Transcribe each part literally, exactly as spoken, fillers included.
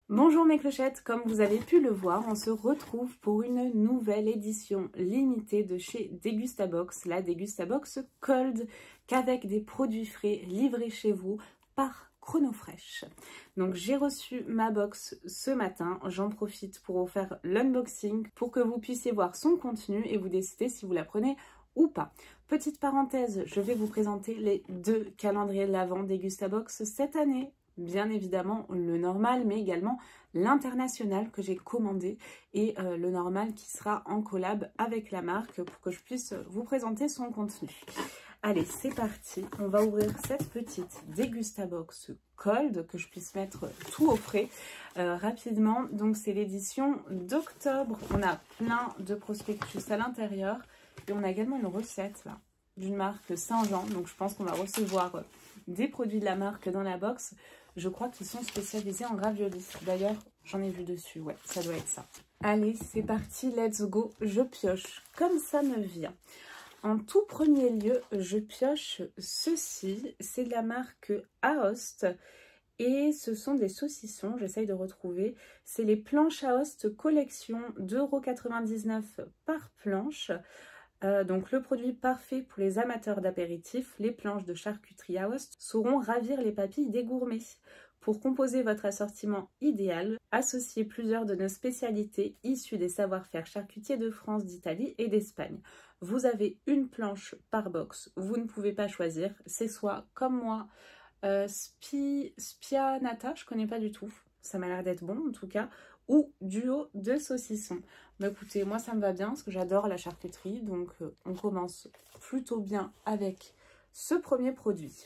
Bonjour mes clochettes, comme vous avez pu le voir, on se retrouve pour une nouvelle édition limitée de chez Degustabox, la Degustabox Cold, qu'avec des produits frais livrés chez vous par Chronofresh. Donc j'ai reçu ma box ce matin, j'en profite pour vous faire l'unboxing pour que vous puissiez voir son contenu et vous décider si vous la prenez ou pas. Petite parenthèse, je vais vous présenter les deux calendriers de l'Avent Degustabox cette année. Bien évidemment le normal, mais également l'international que j'ai commandé et euh, le normal qui sera en collab avec la marque pour que je puisse vous présenter son contenu. Allez, c'est parti. On va ouvrir cette petite Degustabox Cold, que je puisse mettre tout au frais euh, rapidement. Donc c'est l'édition d'octobre. On a plein de prospectus à l'intérieur et on a également une recette là d'une marque Saint-Jean. Donc je pense qu'on va recevoir des produits de la marque dans la box. Je crois qu'ils sont spécialisés en raviolis. D'ailleurs, j'en ai vu dessus. Ouais, ça doit être ça. Allez, c'est parti. Let's go. Je pioche comme ça me vient. En tout premier lieu, je pioche ceci. C'est de la marque Aoste. Et ce sont des saucissons. J'essaye de retrouver. C'est les planches Aoste collection. deux euros quatre-vingt-dix-neuf par planche. Euh, donc le produit parfait pour les amateurs d'apéritifs, les planches de charcuterie Aoste sauront ravir les papilles des gourmets. Pour composer votre assortiment idéal, associez plusieurs de nos spécialités issues des savoir-faire charcutiers de France, d'Italie et d'Espagne. Vous avez une planche par box, vous ne pouvez pas choisir, c'est soit comme moi, euh, spi, spianata, je connais pas du tout, ça m'a l'air d'être bon en tout cas, ou duo de saucissons. Bah écoutez, moi ça me va bien parce que j'adore la charcuterie, donc euh, on commence plutôt bien avec ce premier produit.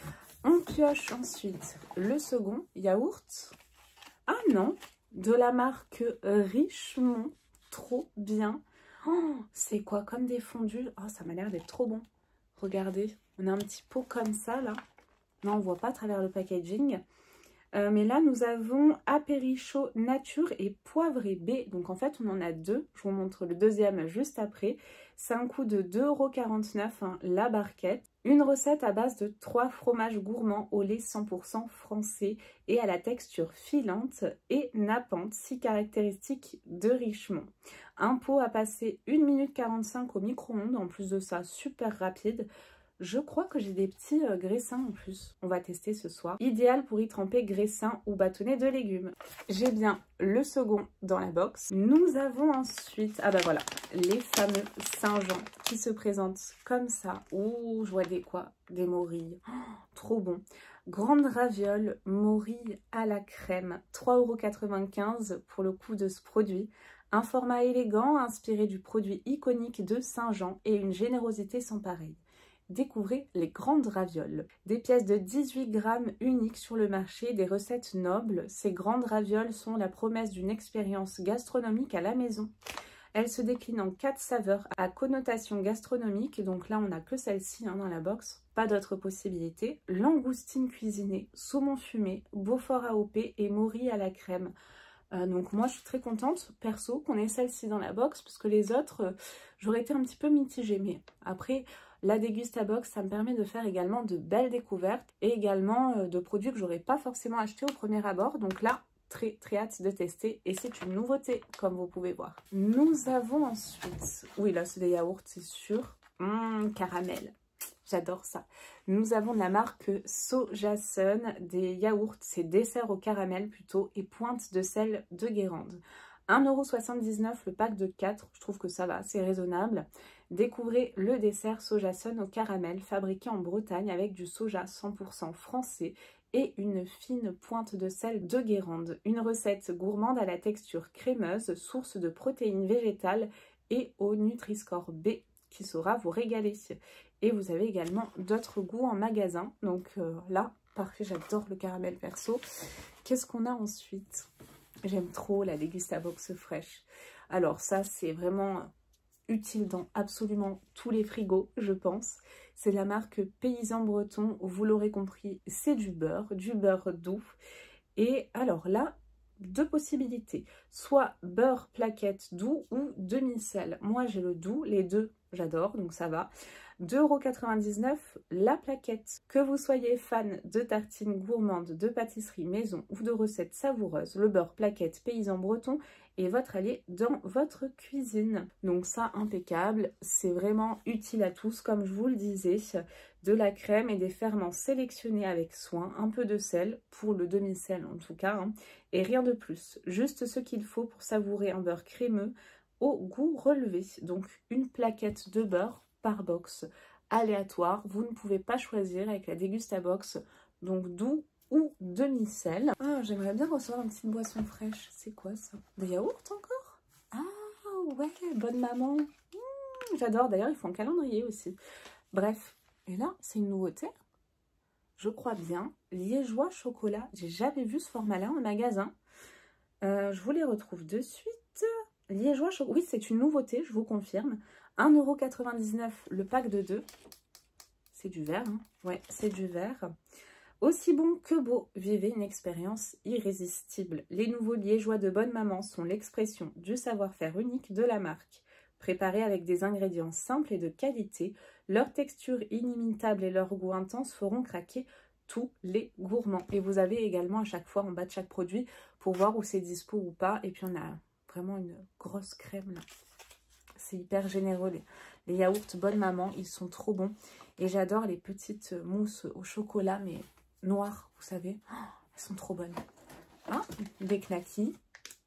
On pioche ensuite le second, yaourt. Ah non, de la marque Richemont, trop bien. Oh, c'est quoi, comme des fondus? Oh, ça m'a l'air d'être trop bon. Regardez, on a un petit pot comme ça là. Non, on voit pas à travers le packaging. Euh, mais là, nous avons apérichaud nature et poivré B. Donc, en fait, on en a deux. Je vous montre le deuxième juste après. C'est un coût de deux euros quarante-neuf, hein, la barquette. Une recette à base de trois fromages gourmands au lait cent pour cent français et à la texture filante et nappante, si caractéristique de Richemont. Un pot à passer une minute quarante-cinq au micro-ondes. En plus de ça, super rapide. Je crois que j'ai des petits euh, graissins en plus. On va tester ce soir. Idéal pour y tremper graissins ou bâtonnets de légumes. J'ai bien le second dans la box. Nous avons ensuite, ah bah voilà, les fameux Saint-Jean qui se présentent comme ça. Ouh, je vois des quoi? Des morilles. Oh, trop bon. Grande raviole, morilles à la crème. trois euros quatre-vingt-quinze pour le coût de ce produit. Un format élégant inspiré du produit iconique de Saint-Jean et une générosité sans pareil. Découvrez les grandes ravioles. Des pièces de dix-huit grammes uniques sur le marché, des recettes nobles. Ces grandes ravioles sont la promesse d'une expérience gastronomique à la maison. Elles se déclinent en quatre saveurs à connotation gastronomique. Donc là, on n'a que celle-ci hein, dans la box. Pas d'autres possibilités. Langoustine cuisinée, saumon fumé, Beaufort A O P et morilles à la crème. Euh, donc moi je suis très contente perso qu'on ait celle-ci dans la box parce que les autres euh, j'aurais été un petit peu mitigée, mais après la Degustabox ça me permet de faire également de belles découvertes et également euh, de produits que j'aurais pas forcément acheté au premier abord. Donc là très très hâte de tester et c'est une nouveauté comme vous pouvez voir. Nous avons ensuite, oui là c'est des yaourts c'est sûr, mmh, caramel. J'adore ça. Nous avons de la marque Sojasun, des yaourts, c'est dessert au caramel plutôt, et pointe de sel de Guérande. un euro soixante-dix-neuf le pack de quatre, je trouve que ça va, c'est raisonnable. Découvrez le dessert Sojasun au caramel, fabriqué en Bretagne avec du soja cent pour cent français et une fine pointe de sel de Guérande. Une recette gourmande à la texture crémeuse, source de protéines végétales et au Nutri-Score B qui saura vous régaler. Et vous avez également d'autres goûts en magasin. Donc euh, là, parfait, j'adore le caramel perso. Qu'est-ce qu'on a ensuite? J'aime trop la Degustabox fraîche. Alors ça, c'est vraiment utile dans absolument tous les frigos, je pense. C'est la marque Paysan Breton. Vous l'aurez compris, c'est du beurre, du beurre doux. Et alors là, deux possibilités. Soit beurre plaquette doux ou demi-sel. Moi, j'ai le doux, les deux, j'adore, donc ça va. deux euros quatre-vingt-dix-neuf la plaquette. Que vous soyez fan de tartines gourmandes, de pâtisserie maison ou de recettes savoureuses, le beurre plaquette paysan breton est votre allié dans votre cuisine. Donc ça, impeccable, c'est vraiment utile à tous, comme je vous le disais. De la crème et des ferments sélectionnés avec soin, un peu de sel, pour le demi-sel en tout cas, hein, et rien de plus. Juste ce qu'il faut pour savourer un beurre crémeux au goût relevé. Donc une plaquette de beurre par box aléatoire, vous ne pouvez pas choisir avec la Dégustabox, donc doux ou demi-sel. Ah, j'aimerais bien recevoir une petite boisson fraîche. C'est quoi ça? Des yaourts encore? Ah ouais, bonne maman. Mmh, j'adore, d'ailleurs ils font un calendrier aussi. Bref, et là c'est une nouveauté, je crois bien, liégeois chocolat. J'ai jamais vu ce format-là en magasin. Euh, je vous les retrouve de suite. Liégeois chocolat, oui c'est une nouveauté, je vous confirme. un euro quatre-vingt-dix-neuf le pack de deux. C'est du verre, hein. Ouais, c'est du verre. Aussi bon que beau, vivez une expérience irrésistible. Les nouveaux liégeois de Bonne Maman sont l'expression du savoir-faire unique de la marque. Préparés avec des ingrédients simples et de qualité, leur texture inimitable et leur goût intense feront craquer tous les gourmands. Et vous avez également à chaque fois en bas de chaque produit pour voir où c'est dispo ou pas. Et puis on a vraiment une grosse crème là. C'est hyper généreux. Les, les yaourts Bonne Maman, ils sont trop bons. Et j'adore les petites mousses au chocolat, mais noires, vous savez. Oh, elles sont trop bonnes. Ah, des knackis.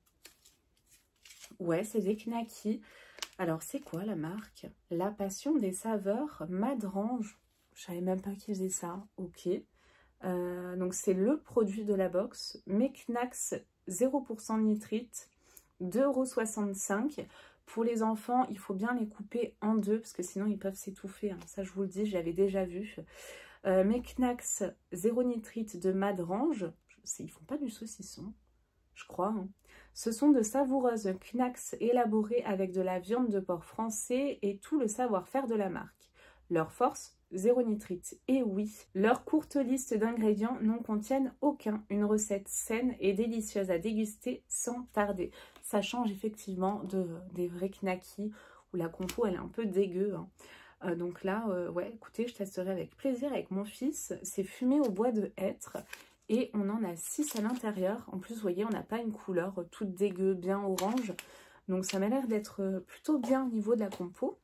Ouais, c'est des knackis. Alors, c'est quoi la marque? La Passion des saveurs Madrange. Je savais même pas qu'ils faisaient ça. Ok. Euh, donc, c'est le produit de la box. Mes knacks zéro pour cent nitrite, deux euros soixante-cinq. Pour les enfants, il faut bien les couper en deux parce que sinon ils peuvent s'étouffer. Hein. Ça, je vous le dis, je l'avais déjà vu. Euh, mes knacks zéro nitrite de Madrange, ils font pas du saucisson, je crois. Hein. Ce sont de savoureuses knacks élaborés avec de la viande de porc français et tout le savoir-faire de la marque. Leur force, zéro nitrite. Et oui, leur courte liste d'ingrédients n'en contiennent aucun. Une recette saine et délicieuse à déguster sans tarder. Ça change effectivement de, des vrais knackis où la compo elle est un peu dégueu. Hein. Euh, donc là, euh, ouais, écoutez, je testerai avec plaisir avec mon fils. C'est fumé au bois de hêtre et on en a six à l'intérieur. En plus, vous voyez, on n'a pas une couleur toute dégueu, bien orange. Donc ça m'a l'air d'être plutôt bien au niveau de la compo.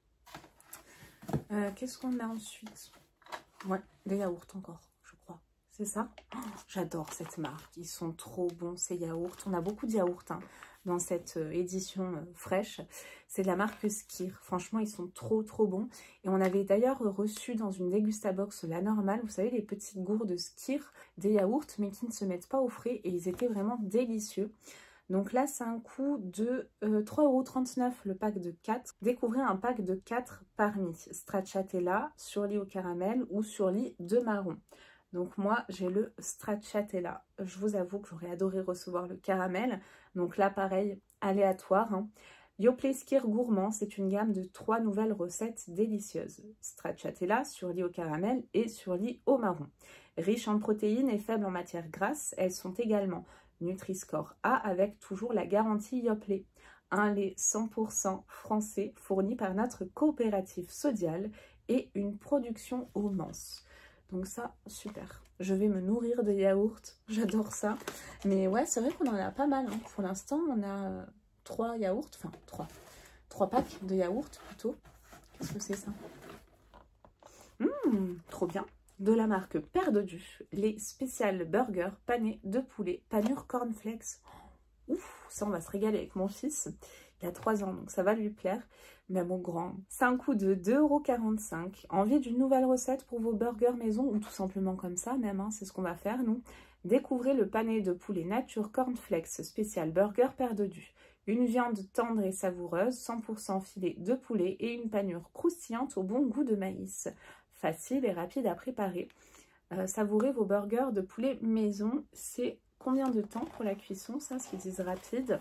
Euh, Qu'est-ce qu'on a ensuite? Ouais, des yaourts encore, je crois. C'est ça? Oh, j'adore cette marque. Ils sont trop bons, ces yaourts. On a beaucoup de yaourts hein, dans cette euh, édition euh, fraîche. C'est de la marque Skir. Franchement, ils sont trop, trop bons. Et on avait d'ailleurs reçu dans une Dégustabox la normale, vous savez, les petites gourdes Skir, des yaourts, mais qui ne se mettent pas au frais. Et ils étaient vraiment délicieux. Donc là, c'est un coût de euh, trois euros trente-neuf le pack de quatre. Découvrez un pack de quatre parmi stracciatella, surlis au caramel ou surlis de marron. Donc moi, j'ai le stracciatella. Je vous avoue que j'aurais adoré recevoir le caramel. Donc là, pareil, aléatoire. Hein. Yoplait Skir gourmand, c'est une gamme de trois nouvelles recettes délicieuses. Stracciatella, surlis au caramel et surlis au marron. Riches en protéines et faibles en matière grasse, elles sont également Nutri-Score A avec toujours la garantie Yoplait. Un lait cent pour cent français fourni par notre coopérative Sodial et une production au Mans. Donc ça, super. Je vais me nourrir de yaourts. J'adore ça. Mais ouais, c'est vrai qu'on en a pas mal. Hein. Pour l'instant, on a trois yaourts. Enfin, trois. Trois packs de yaourts plutôt. Qu'est-ce que c'est ça? Mmh, trop bien. De la marque Père de Du, les spéciales burgers panés de poulet, panure cornflakes. Ouf, ça on va se régaler avec mon fils. Il a trois ans, donc ça va lui plaire. Mais mon grand, c'est un coût de deux euros quarante-cinq. Envie d'une nouvelle recette pour vos burgers maison ou tout simplement comme ça même, hein, c'est ce qu'on va faire nous. Découvrez le pané de poulet nature cornflakes spécial burger Père de Du. Une viande tendre et savoureuse, cent pour cent filet de poulet et une panure croustillante au bon goût de maïs. Facile et rapide à préparer. Euh, savourez vos burgers de poulet maison. C'est combien de temps pour la cuisson? Ça, ce qu'ils disent rapide.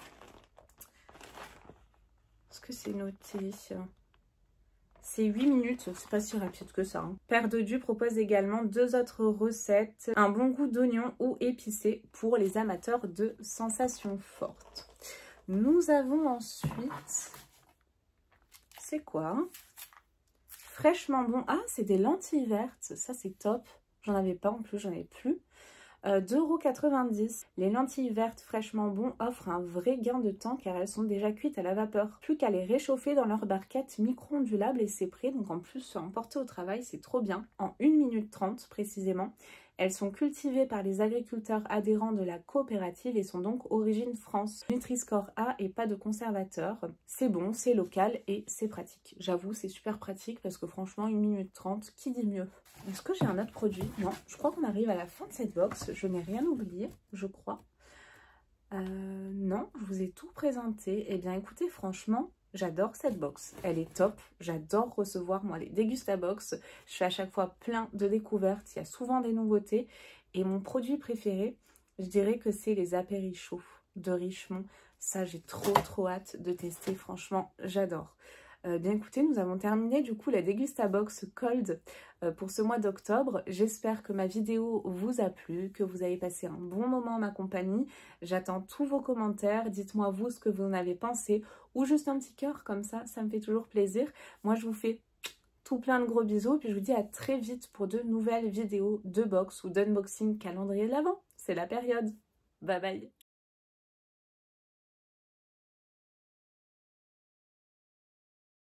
Est-ce que c'est noté? C'est huit minutes. C'est pas si rapide que ça. Hein. Père de Du propose également deux autres recettes. Un bon goût d'oignon ou épicé pour les amateurs de sensations fortes. Nous avons ensuite... C'est quoi? fraîchement bon. Ah, c'est des lentilles vertes, ça c'est top. J'en avais pas en plus, j'en ai plus. Euh, deux euros quatre-vingt-dix. Les lentilles vertes fraîchement bon offrent un vrai gain de temps car elles sont déjà cuites à la vapeur. Plus qu'à les réchauffer dans leur barquette micro-ondulable et c'est prêt. Donc en plus, emporter au travail, c'est trop bien. En une minute trente précisément. Elles sont cultivées par les agriculteurs adhérents de la coopérative et sont donc origine France. Nutri-Score A et pas de conservateur. C'est bon, c'est local et c'est pratique. J'avoue, c'est super pratique parce que franchement, une minute trente, qui dit mieux? Est-ce que j'ai un autre produit? Non, je crois qu'on arrive à la fin de cette box. Je n'ai rien oublié, je crois. Euh, non, je vous ai tout présenté. Eh bien, écoutez, franchement, j'adore cette box. Elle est top. J'adore recevoir, moi, les Dégustabox. Je fais à chaque fois plein de découvertes. Il y a souvent des nouveautés. Et mon produit préféré, je dirais que c'est les apérichos de Richemont. Ça, j'ai trop, trop hâte de tester. Franchement, j'adore. Euh, bien écoutez, nous avons terminé du coup la Dégustabox Cold euh, pour ce mois d'octobre. J'espère que ma vidéo vous a plu, que vous avez passé un bon moment en ma compagnie. J'attends tous vos commentaires. Dites-moi vous ce que vous en avez pensé ou juste un petit cœur comme ça, ça me fait toujours plaisir. Moi, je vous fais tout plein de gros bisous. Puis je vous dis à très vite pour de nouvelles vidéos de box ou d'unboxing calendrier de l'Avent. C'est la période. Bye bye.